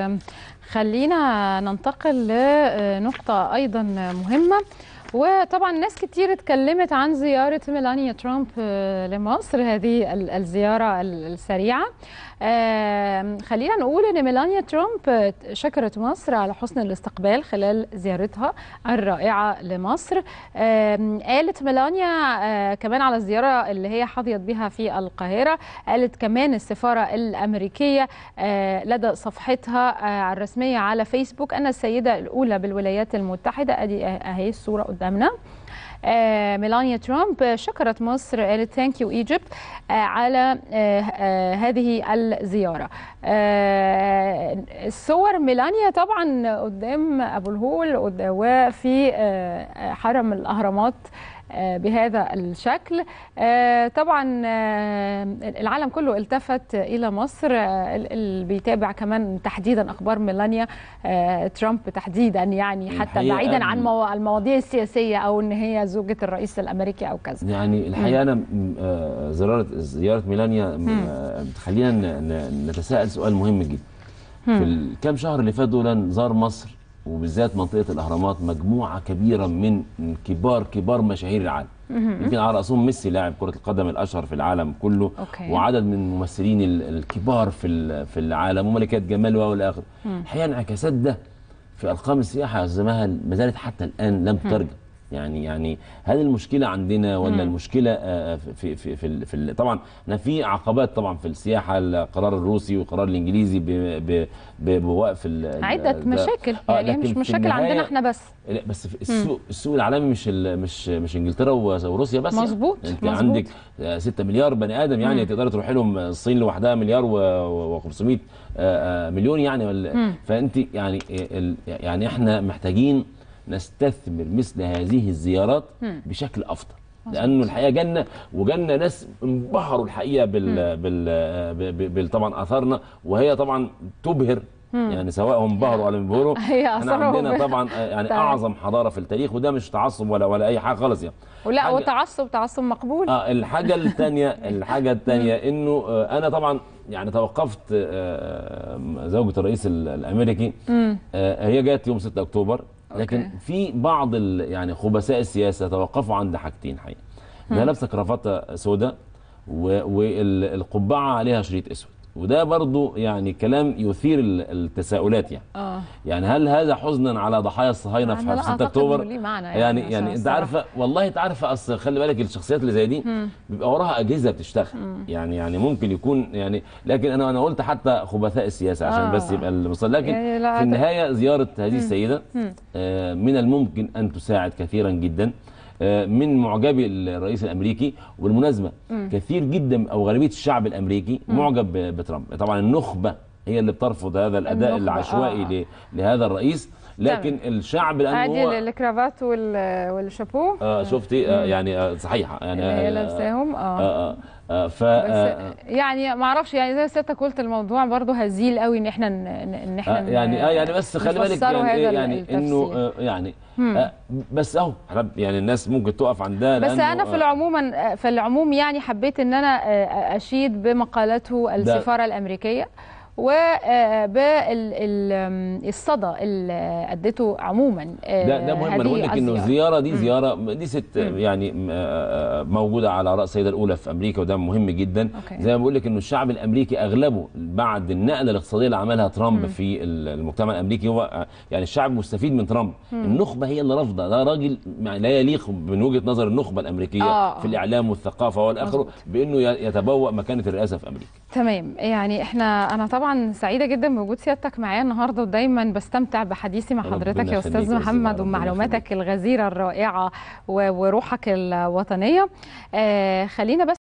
خلينا ننتقل لنقطة أيضا مهمة. وطبعا ناس كتير اتكلمت عن زيارة ميلانيا ترامب لمصر، هذه الزيارة السريعة. خلينا نقول ان ميلانيا ترامب شكرت مصر على حسن الاستقبال خلال زيارتها الرائعة لمصر. قالت ميلانيا كمان على الزيارة اللي هي حظيت بها في القاهرة، قالت كمان السفارة الأمريكية لدى صفحتها الرسمية على فيسبوك أن السيدة الأولى بالولايات المتحدة، أدي أهي الصورة قدامنا، ميلانيا ترامب شكرت مصر، قالت ثانك يو ايجيبت على هذه الزيارة. الصور ميلانيا طبعا قدام أبو الهول وفي حرم الأهرامات بهذا الشكل. طبعا العالم كله التفت إلى مصر، اللي بيتابع كمان تحديدا أخبار ميلانيا ترامب تحديدا، يعني حتى بعيدا عن المواضيع السياسية أو أن هي زوجة الرئيس الأمريكي أو كذا. يعني الحقيقة أنا زيارة ميلانيا خلينا نتساءل سؤال مهم جدا. في الكام شهر اللي فاتوا دول زار مصر وبالذات منطقة الأهرامات مجموعة كبيرة من كبار مشاهير العالم، يمكن على رأسهم ميسي لاعب كرة القدم الأشهر في العالم كله، وعدد من الممثلين الكبار في العالم وملكات جمال والى آخره. الحقيقة انعكاسات ده في أرقام السياحة زمها ما زالت حتى الآن لم تترجم. يعني هل المشكله عندنا ولا المشكله في طبعا احنا في عقبات طبعا في السياحه، القرار الروسي والقرار الانجليزي بوقف عده مشاكل، يعني مش مشاكل عندنا احنا بس. لا بس في السوق العالمي مش انجلترا وروسيا بس. مظبوط. يعني انت عندك 6 مليار بني ادم، يعني تقدر تروح لهم. الصين لوحدها مليار و500 مليون يعني فانت يعني احنا محتاجين نستثمر مثل هذه الزيارات بشكل افضل، لانه الحقيقه جالنا ناس انبهروا الحقيقه طبعا اثارنا، وهي طبعا تبهر. يعني سواء هم انبهروا ولا انبهروا، احنا عندنا طبعا يعني اعظم حضاره في التاريخ، وده مش تعصب ولا اي حاجه خالص يعني. ولا وتعصب مقبول. الحاجه الثانيه انه انا طبعا يعني توقفت. زوجة الرئيس الامريكي هي جات يوم 6 اكتوبر، لكن في بعض يعني خبثاء السياسه توقفوا عند حاجتين حقيقه. انها لابسه كرافته سوداء والقبعه عليها شريط اسود، وده برضو يعني كلام يثير التساؤلات يعني. يعني هل هذا حزنا على ضحايا الصهاينه في 6 اكتوبر؟ يعني انت عارفه، والله انت عارفه، اصل خلي بالك الشخصيات اللي زي دي بيبقى وراها اجهزه بتشتغل. يعني ممكن يكون يعني، لكن انا قلت حتى خبثاء السياسه عشان بس يبقى المصطلح. لكن يعني في النهايه زياره هذه السيده من الممكن ان تساعد كثيرا جدا من معجبي الرئيس الامريكي. وبالمناسبه كثير جدا او غالبيه الشعب الامريكي معجب بترامب. طبعا النخبه هي اللي بترفض هذا الاداء العشوائي لهذا الرئيس، لكن الشعب لانه عادي الكرافات والشابو شفتي يعني صحيحه يعني هي لابساهم بس يعني ما اعرفش، يعني زي سيادتك قلت الموضوع برضه هزيل قوي ان احنا يعني بس خلي بالك يعني انه يعني بس اهو يعني الناس ممكن تقف عند ده. بس انا في العموم يعني حبيت ان انا اشيد بمقالته السفاره الامريكيه وبالصدى اللي ادته عموما. ده مهم. انا بقول لك انه الزياره دي ست يعني موجوده على راس السيده الاولى في امريكا، وده مهم جدا. زي ما بقول لك انه الشعب الامريكي اغلبه بعد النقله الاقتصاديه اللي عملها ترامب في المجتمع الامريكي، هو يعني الشعب مستفيد من ترامب. النخبه هي اللي رافضه، ده راجل لا يليق من وجهه نظر النخبه الامريكيه في الاعلام والثقافه والاخره بانه يتبوأ مكانه الرئاسه في امريكا. تمام. يعني انا طبعا سعيده جدا بوجود سيادتك معايا النهارده، ودايما بستمتع بحديثي مع حضرتك يا استاذ محمد ومعلوماتك الغزيره الرائعه وروحك الوطنيه. خلينا بس